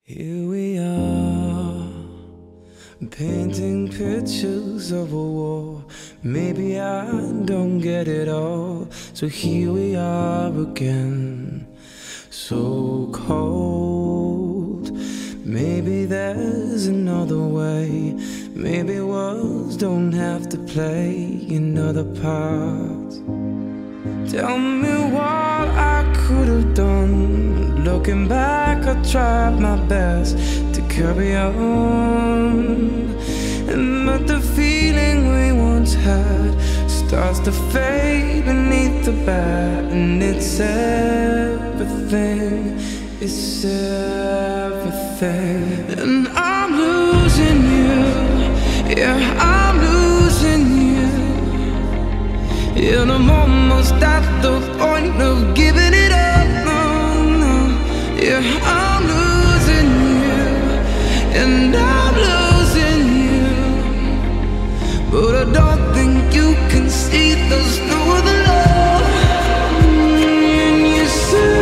Here we are, painting pictures of a war. Maybe I don't get it all, so here we are again. So cold, maybe there's another way. Maybe words don't have to play another part. Tell me what I could have done. Looking back, I tried my best to carry on, but the feeling we once had starts to fade beneath the bat. And it's everything, it's everything. And I'm losing you, yeah, I'm losing you. And I'm almost at the point of giving it up. Yeah, I'm losing you, and I'm losing you. But I don't think you can see there's no other love. And you say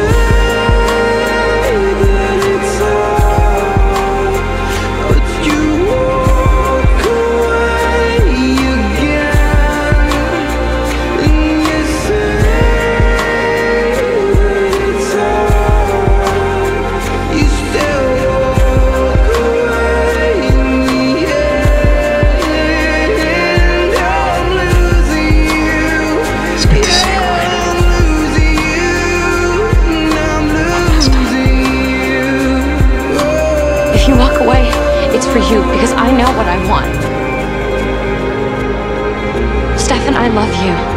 that it's hard, but you walk away again. And you say that it's hard, you still walk away in the end. I'm losing you. It's good to see you, Elena. I'm losing you. I'm losing you. If you walk away, it's for you, because I know what I want. Stefan, I love you.